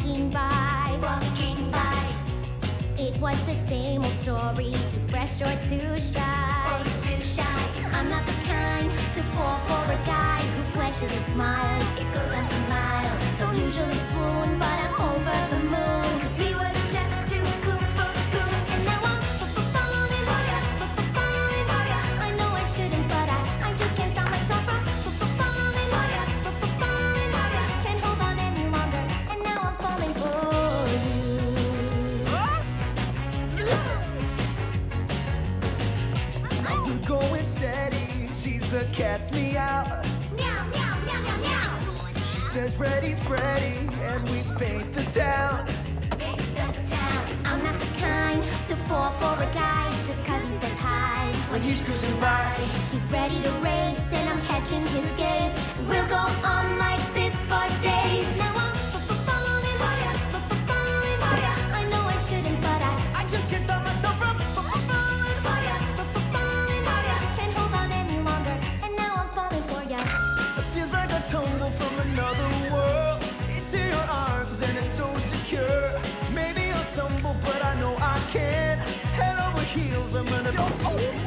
walking by. Walking by. It was the same old story, too fresh or too shy. Too shy. I'm not the kind to fall for a guy who flashes a smile. It goes on for miles. Don't usually swoon, but I'm over the moon. 'Cause he was just too cool for school. And now I'm falling for ya, falling for ya. I know I shouldn't, but I just can't stop myself from falling for ya, falling for ya. Can't hold on any longer, and now I'm falling for you. We're going steady, she's the cat's meow. Meow, meow, meow, meow, meow. She says ready, Freddy, and we paint the town. Paint the town. I'm not the kind to fall for a guy just 'cause he says hi. When he's cruising by, He's ready to race, and I'm catching his gaze. We'll go on like this for days. Now I'm falling for ya, falling for ya. I know I shouldn't, but I just can't stop myself from falling. for ya, falling for ya. Can't hold on any longer, and now I'm falling for ya. It feels like a tumble from another world into your arms, and it's so secure. Maybe I'll stumble, but I know I can. Head over heels, I'm gonna